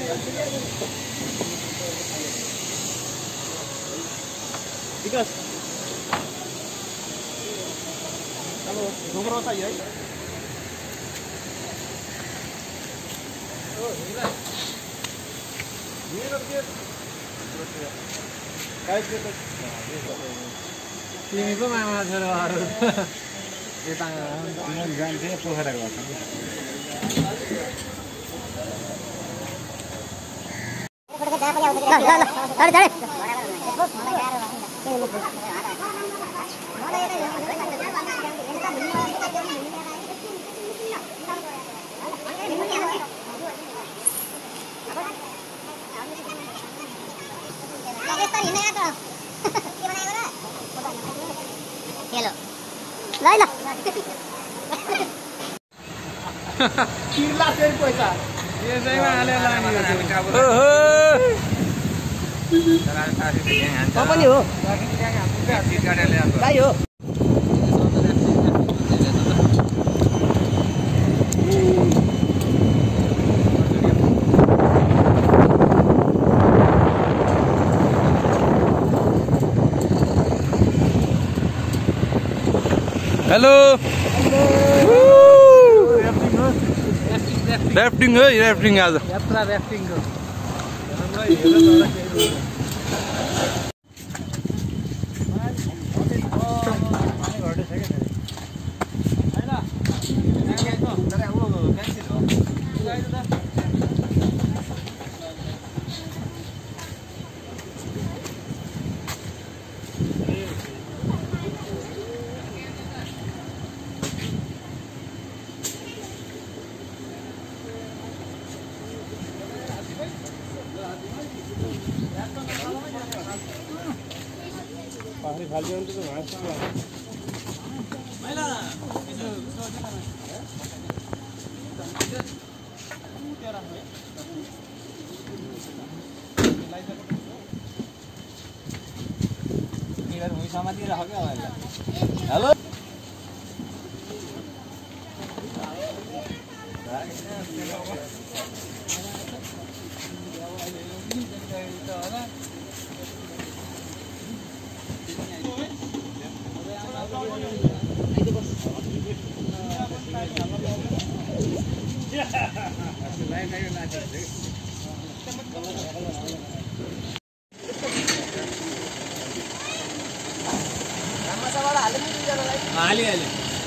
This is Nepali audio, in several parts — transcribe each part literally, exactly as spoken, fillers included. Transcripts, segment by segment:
विकास अब ढोक्रो चाहियो है तिमी पो मामा छोराहरू यता जान्थे पोखरा गएको हेलो ल ल किर्ला फेरि पैसा यसैमा हालेर लाने ओहो पनि हो भाइ हो हेलो ऱ्याफ्टिङ हो ऱ्याफ्टिङ आज यात्रा ऱ्याफ्टिङ हो पानी खाली हो तो घाँस हेलो हाली हाली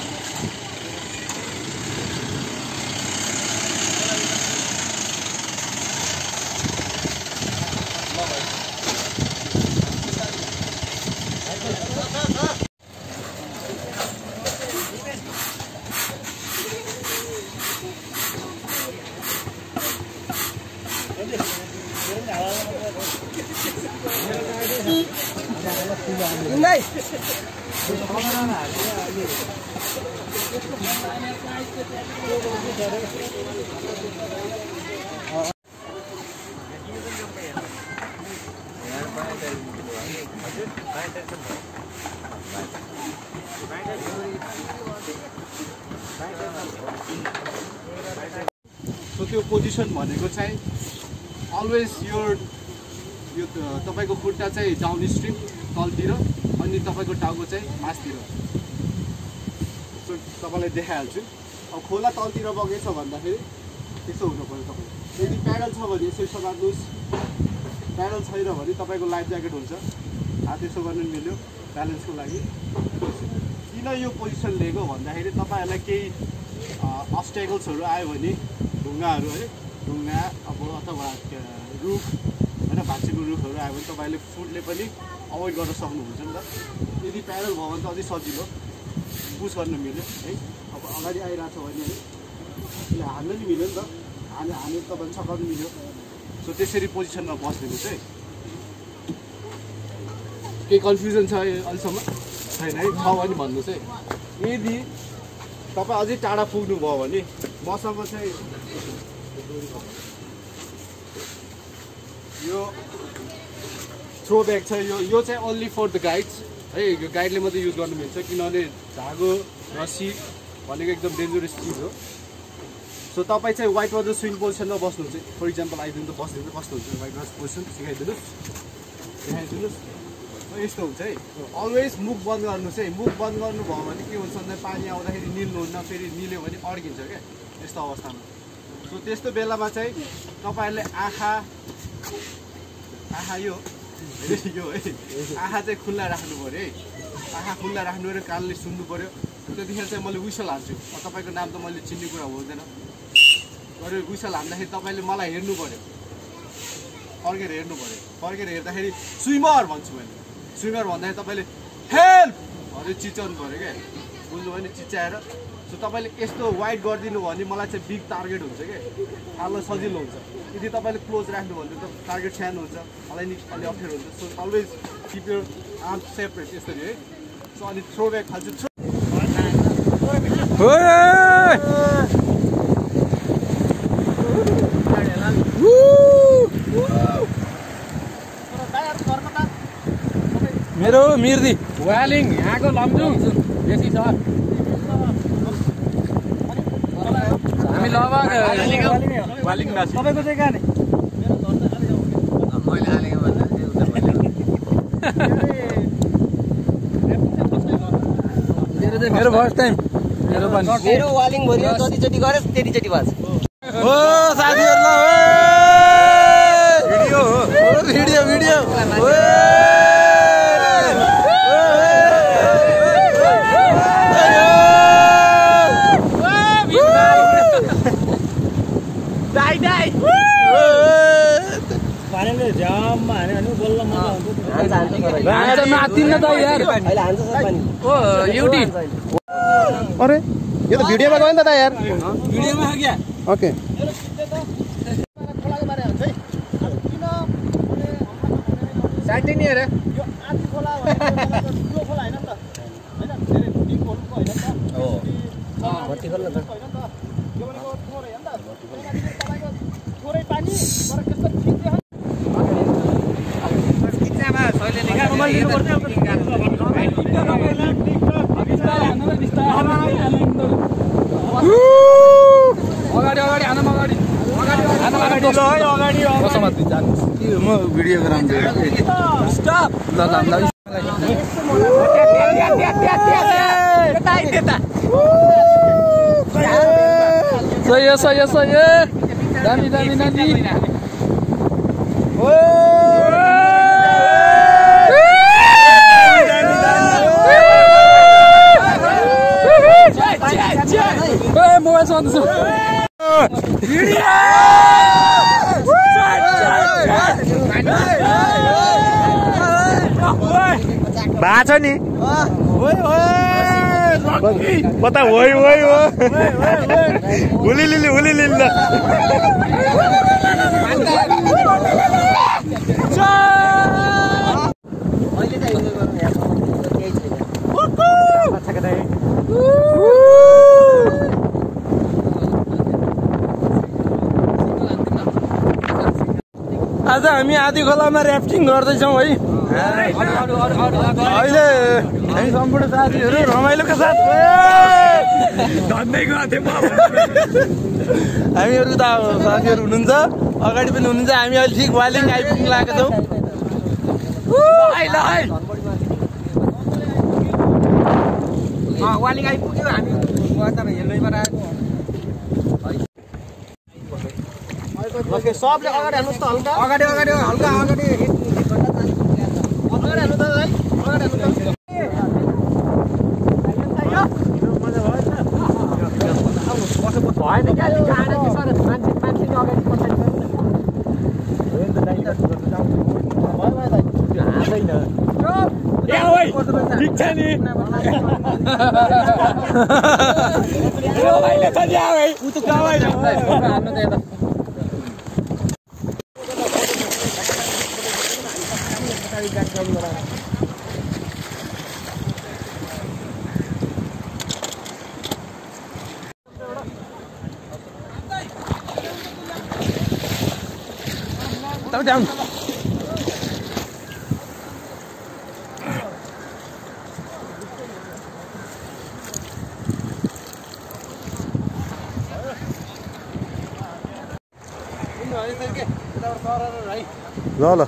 सो त्यो पोजिसन भनेको चाहिँ अलवेज यो यो तपाईको खुट्टा चाहिँ डाउन स्ट्रिम तलतिर अनि तपाईको टाउको चाहिँ मासतिर। सो तपाईलाई देखाइहाल्छु। अब खोला तलतिर बगेछ भन्दाखेरि त्यसो हुनु पर्यो तपाईँ। यदि प्याडल छ भने यसो समात्नुस्, प्याडल छैन भने तपाईको लाइफ ज्याकेट हुन्छ, हात यसो गर्नु मिल्यो ब्यालेन्सको लागि। किन यो पोजिसन लिएको भन्दाखेरि तपाईहरुलाई केही अब्स्टेकल्सहरु आयो भने ढुङ्गाहरू है ढुङ्गा अब अथवा रुख होइन भाँचेको रुखहरू आयो भने तपाईँले फुटले पनि अभोइड गर्न सक्नुहुन्छ नि त। यदि प्याडल भयो भने त अझै सजिलो पुस गर्न मिल्यो है। अब अगाडि आइरहेको छ भने है हान्नु नि मिल्यो नि त, हाने हाने तपाईँले सघाउनु मिल्यो। सो त्यसरी पोजिसनमा बस्दिनुहोस् है। केही कन्फ्युजन छ अहिलेसम्म छैन है? छ भने भन्नुहोस् है। यदि तपाईँ अझै टाढा पुग्नु भयो भने मसँग चाहिँ यो थ्रो ब्याग छ। यो यो चाहिँ ओन्ली फर द गाइड्स है। यो गाइडले मात्रै युज गर्नु मिल्छ किनभने धागो रस्सी भनेको एकदम डेन्जरस चिज हो। सो तपाईँ चाहिँ वाइट वाटर स्विङ पोजिसनमा बस्नुहुन्छ फर इक्जाम्पल आइदिनु त बस्दिनु कस्तो हुन्छ वाइट वाटर पोजिसन सिकाइदिनुहोस् देखाइदिनुहोस् यस्तो हुन्छ है अलवेज मुख बन्द गर्नुहोस् है मुख बन्द गर्नुभयो भने के हुन्छ भन्दा पानी आउँदाखेरि निल्नुहुन्न फेरि निल्यो भने अड्किन्छ क्या यस्तो अवस्थामा सो त्यस्तो बेलामा चाहिँ तपाईँहरूले आँखा आँखा यो यो है आँखा चाहिँ खुल्ला राख्नु पऱ्यो है आँखा खुल्ला राख्नु पऱ्यो कानले सुन्नु पऱ्यो त्यतिखेर चाहिँ मैले विसल हाल्छु तपाईँको नाम त मैले चिन्ने कुरा हुँदैन गऱ्यो विसल हान्दाखेरि तपाईँले मलाई हेर्नु पऱ्यो फर्केर हेर्नु पऱ्यो फर्केर हेर्दाखेरि स्विमर भन्छु मैले स्विमर भन्दाखेरि तपाईँले हेल्प भनेर चिच्याउनु पऱ्यो क्या बुझ्नुभयो भने चिच्याएर सो तपाईँले यस्तो वाइड गरिदिनु भयो भने मलाई चाहिँ बिग टार्गेट हुन्छ क्या हाल्न सजिलो हुन्छ यदि तपाईँले क्लोज राख्नु भने त टार्गेट सानो हुन्छ मलाई नि अलि अप्ठ्यारो हुन्छ so always keep your arm separate यसरी है सो अनि थ्रो ब्याक खाल्छु मेरो मिर्दी वालिङ यहाँको लमजुङ बेसी छ हामी लगभग वालिङ तपाईँको चाहिँ कहाँ मेरो फर्स्ट टाइम मेरो पनि मेरो वालिङ भरियो जतिचोटि गरेस् त्यतिचोटि भएछ ओ साथीहरुलाई भिडियो भिडियो भिडियो दाइ दाइ पानीले जाममा हाने भने बल्ल मजा हुन्छ हान्छ हान्छ हान्छ मातिन्न त यार अहिले हान्छ सर पानी ओ युटी अरे यो त भिडियोमा गयो नि त यार भिडियोमा हो क्या ओके साइटिङ नि हेरे यो आदि खोला ठुलो खोला हैन नि त हैन धेरै डिप खोला हैन नि त हो भर्ती खोला त यो भनेको थोरै हैन त तपाईको थोरै पानी तर कस्तो ठीक छ किच्चामा सहिले निकाल्नु पर्छ अगाडि अगाडि आनम अगाडि अगाडि आनम अगाडि ल है अगाडि कसमत जानु म भिडियो गराउँछु स्टप ल ल ल सही हो सही हो सही हो दामी दामी दामी मोबाइल चलाउँदैछु बाछ नि पता होइ होइ हो हुली लिली हुली लिली अहिले चाहिँ इन्जोय गर्नु यहाँ केही छैन आज हामी आदि खोलामा ऱ्याफ्टिङ गर्दैछौँ है अहिले हामी सम्पूर्ण साथीहरू रमाइलोका साथ हामीहरू त साथीहरू हुनुहुन्छ अगाडि पनि हुनुहुन्छ हामी अहिले ठिक वालिङ आइपुग्नु लागेका छौँ वालिङ आइपुग्यो हामी हेर्नैबाट आएको सबले अगाडि हाल्नुहोस् त हल्का अगाडि अगाडि हल्का अगाडि अगाडि हाल्नु त है अगाडि हाल्नु त भएन क्या गाडा कि सर मान्छे मान्छेले अगाडि पछाडि हाँदैन ठिक छ नि भाइले छ नि ऊ त हाल्नु त यता Tao down. ल ल